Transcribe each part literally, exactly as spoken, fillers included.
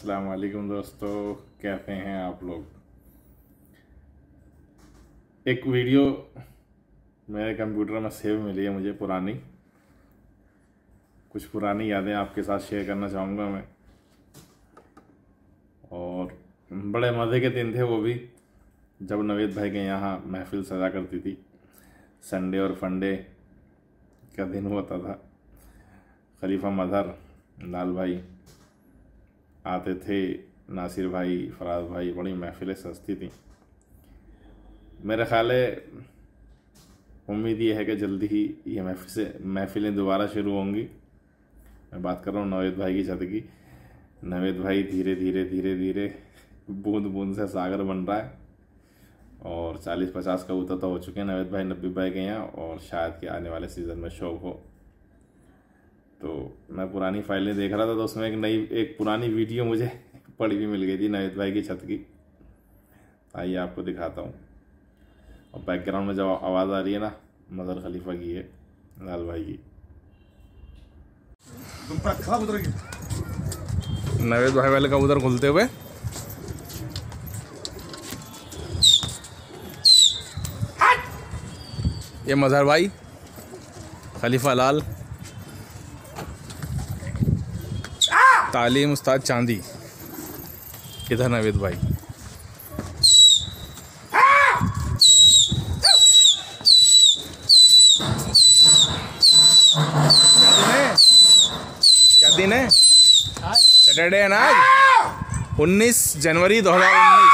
अस्सलाम वालेकुम दोस्तों, कैसे हैं आप लोग। एक वीडियो मेरे कंप्यूटर में सेव मिली है मुझे, पुरानी कुछ पुरानी यादें आपके साथ शेयर करना चाहूँगा मैं। और बड़े मज़े के दिन थे वो भी, जब नवेद भाई के यहाँ महफिल सजा करती थी। संडे और फंडे का दिन होता था। खलीफा मजहर, लाल भाई आते थे, नासिर भाई, फराज भाई, बड़ी महफिलें सजती थी। मेरा ख्याल है, उम्मीद ये है कि जल्दी ही ये महफिल महफिलें दोबारा शुरू होंगी। मैं बात कर रहा हूँ नवेद भाई की छत की। नवेद भाई धीरे धीरे धीरे धीरे बूंद बूंद से सागर बन रहा है और चालीस पचास कबूतर तो हो चुके हैं नवेद भाई, नब्बी भाई के यहाँ, और शायद कि आने वाले सीज़न में शौक हो। तो मैं पुरानी फाइलें देख रहा था तो उसमें एक नई एक पुरानी वीडियो मुझे पड़ी भी मिल गई थी नवेद भाई की छत की। आइए आपको दिखाता हूँ। और बैकग्राउंड में जब आवाज़ आ रही है ना, मदर खलीफा की है, लाल भाई की। नवेद भाई वाले कबूतर खुलते हुए। ये मजहर भाई, खलीफा लाल, तालीम उस्ताद चांदी, इधर नवेद भाई। क्या दिन है? सैटरडे है ना आज, उन्नीस जनवरी दो हजार उन्नीस।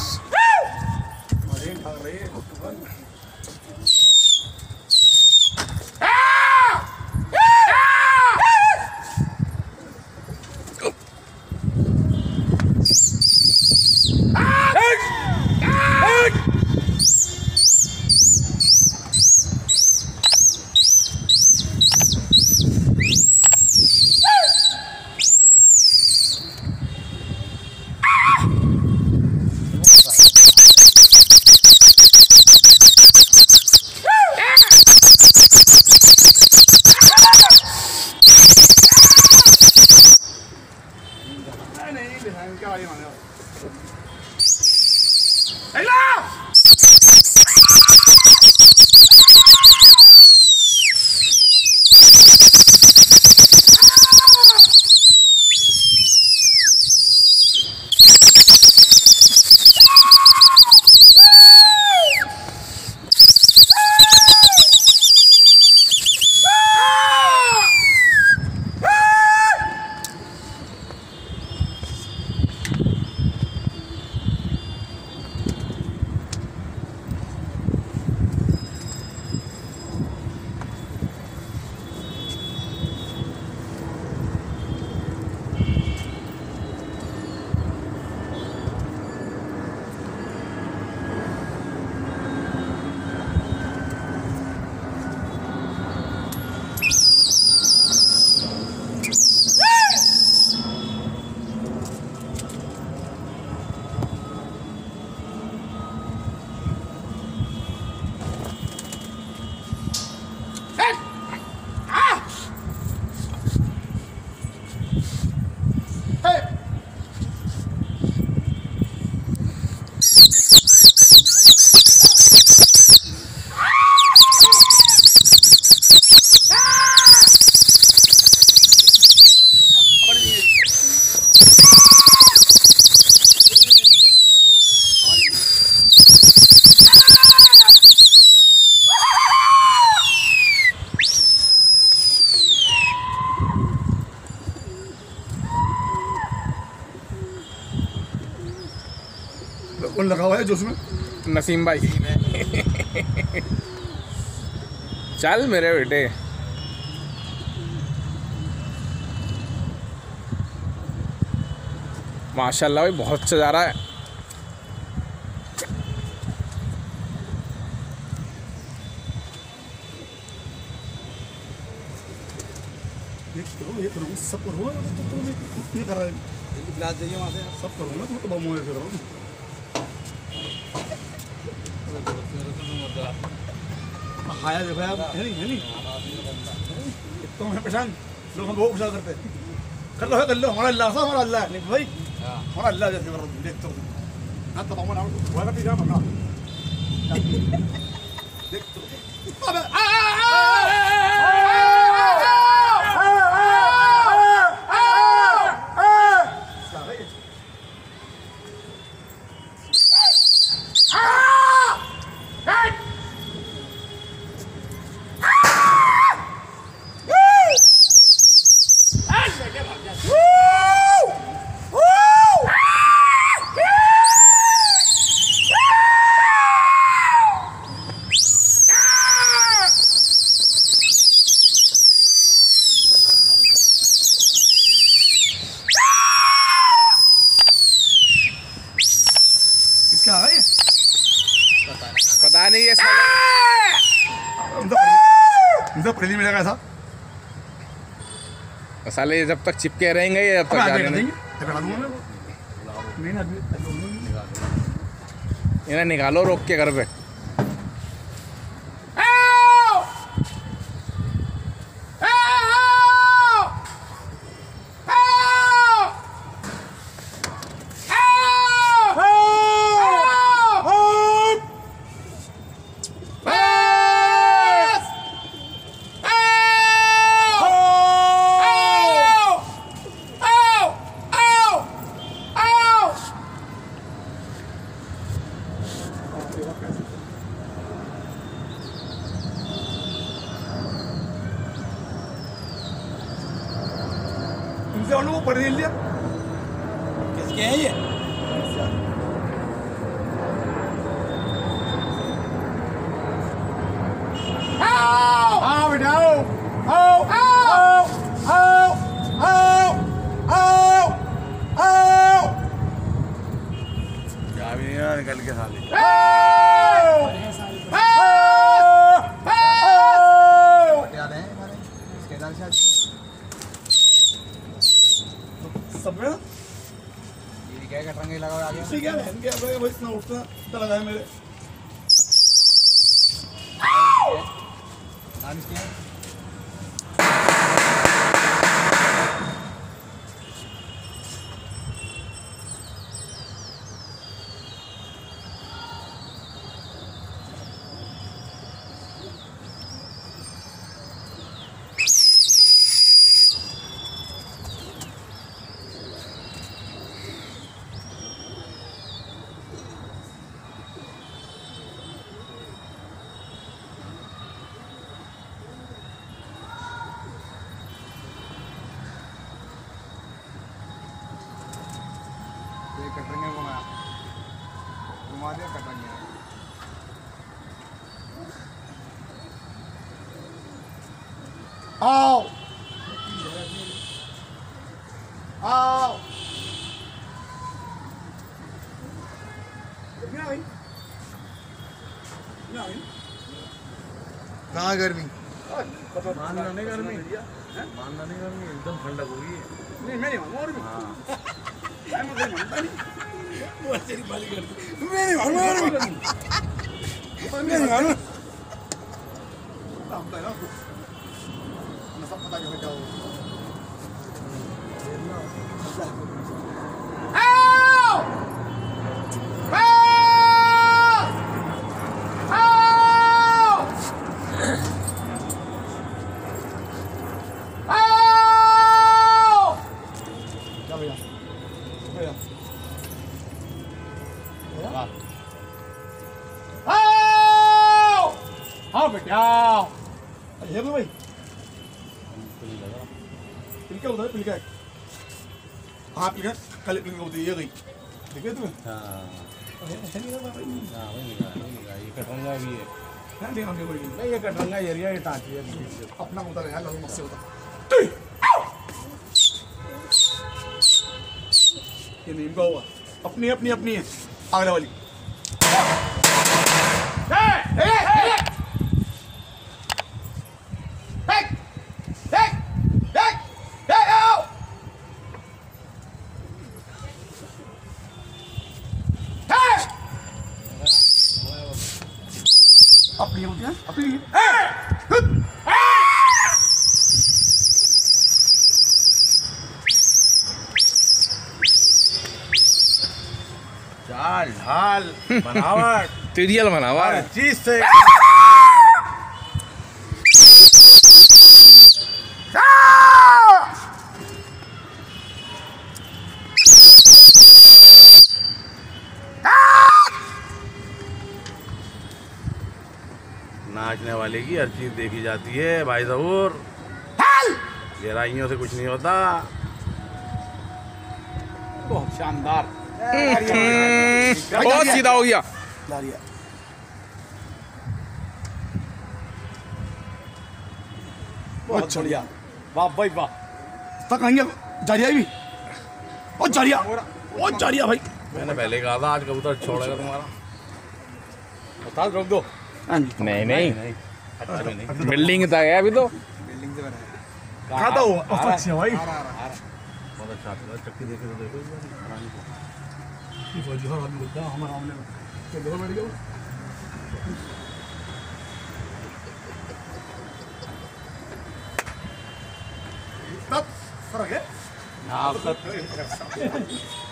कौन लगा हुआ है जो उसमें? नसीम भाई। चल मेरे बेटे। माशाल्लाह भाई, बहुत अच्छा जा रहा है। ये करो, ये करो, सब करो, तो ये कर रहा है। गिलास चाहिए वहाँ से, सब करो ना, तो बम होए करो। खाया देखो यार, है नहीं है नहीं तो हमें परेशान लोग, हम बहुत परेशान करते हैं। कर लो कर लो, हमारा अल्लाह सा हमारा अल्लाह है नहीं भाई। और अल्लाह जैसे कर देख तो ना तो हम ना वो का पीछा बना देख तो अबे आ क्या है ये? पता नहीं ये साले इनसे पहले मिलेगा ऐसा साले जब तक चिपके रहेंगे ये जब तक जाने नहीं इन्हें निकालो रोक के घर पे इनसे वो पढ़ लिया किसके हैं ये आओ बेटा आओ आओ आओ आओ आओ आओ आओ क्या भी नहीं निकल के साले सब में ये क्या कटरंगे लगा आ गया ठीक है बहन के अपने भाई इतना उठना तो लगा है मेरे नाम क्या है कटरंगे घुमा घुमा दिया कटरंगे आओ आओ कहाँ गर्मी मानना नहीं गर्मी मानना नहीं गर्मी एकदम ठंडक हो गई है नहीं मैं नहीं मानूंगा और भी मैं मुझे मानता नहीं वो तेरी बाली कर मैं नहीं मानूंगा और भी मैं नहीं मानूंगा हम तो ना मैं सब पता कैसे क्या हो हाँ बेटा ये तो भाई पिलका उधर पिलका हाँ पिलका कल पिलका उधर ये गई देखे तुम्हें हाँ ऐसा नहीं होगा भाई हाँ वही निकाला वही निकाला ये कटरंगा भी है हाँ नहीं हमने कोई नहीं ये कटरंगा एरिया ये टाँची है अपना उधर है लड़ू मत से होता ये नीम का हुआ अपनी अपनी अपनी है अगले वाली अपनी होती है अपनी चाल ढाल बनावट तिरियल बनावा हर चीज से नाचने वाले की हर चीज देखी जाती है भाई जहूर। गहराइयों से कुछ नहीं होता। बहुत शानदार, बहुत सीधा हो गया। बहुत बढ़िया, वाह भाई वाह। तक आएंगे जारिया भी और जारिया और जारिया भाई। मैंने पहले कहा था आज कबूतर छोड़ेगा तुम्हारा। बता रोक दो। नहीं नहीं अच्छा भी नहीं। बिल्डिंग तक है अभी तो। खाता हूँ अच्छा भाई। बहुत अच्छा था। चक्की देखे तो देखो इस बार। हमारा आमने में चलो बैठ जाओ। फर्क है। हाँ